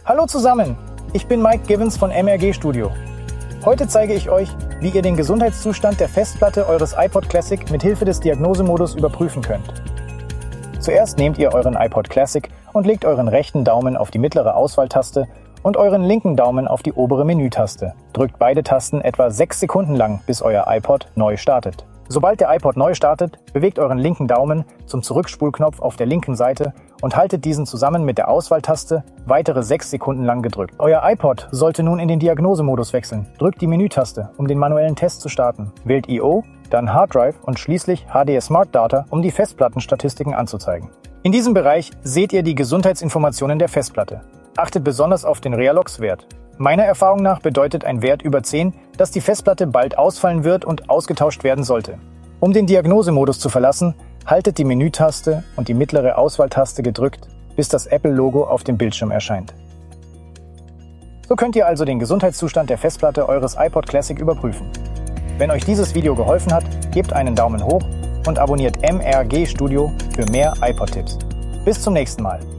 Hallo zusammen, ich bin Mike Givens von MRG Studio. Heute zeige ich euch, wie ihr den Gesundheitszustand der Festplatte eures iPod Classic mit Hilfe des Diagnosemodus überprüfen könnt. Zuerst nehmt ihr euren iPod Classic und legt euren rechten Daumen auf die mittlere Auswahltaste und euren linken Daumen auf die obere Menütaste. Drückt beide Tasten etwa 6 Sekunden lang, bis euer iPod neu startet. Sobald der iPod neu startet, bewegt euren linken Daumen zum Zurückspulknopf auf der linken Seite und haltet diesen zusammen mit der Auswahltaste weitere 6 Sekunden lang gedrückt. Euer iPod sollte nun in den Diagnosemodus wechseln. Drückt die Menütaste, um den manuellen Test zu starten. Wählt I/O, dann Hard Drive und schließlich HD Smart Data, um die Festplattenstatistiken anzuzeigen. In diesem Bereich seht ihr die Gesundheitsinformationen der Festplatte. Achtet besonders auf den Realox-Wert. Meiner Erfahrung nach bedeutet ein Wert über 10, dass die Festplatte bald ausfallen wird und ausgetauscht werden sollte. Um den Diagnosemodus zu verlassen, haltet die Menütaste und die mittlere Auswahltaste gedrückt, bis das Apple-Logo auf dem Bildschirm erscheint. So könnt ihr also den Gesundheitszustand der Festplatte eures iPod Classic überprüfen. Wenn euch dieses Video geholfen hat, gebt einen Daumen hoch und abonniert MRG Studio für mehr iPod-Tipps. Bis zum nächsten Mal.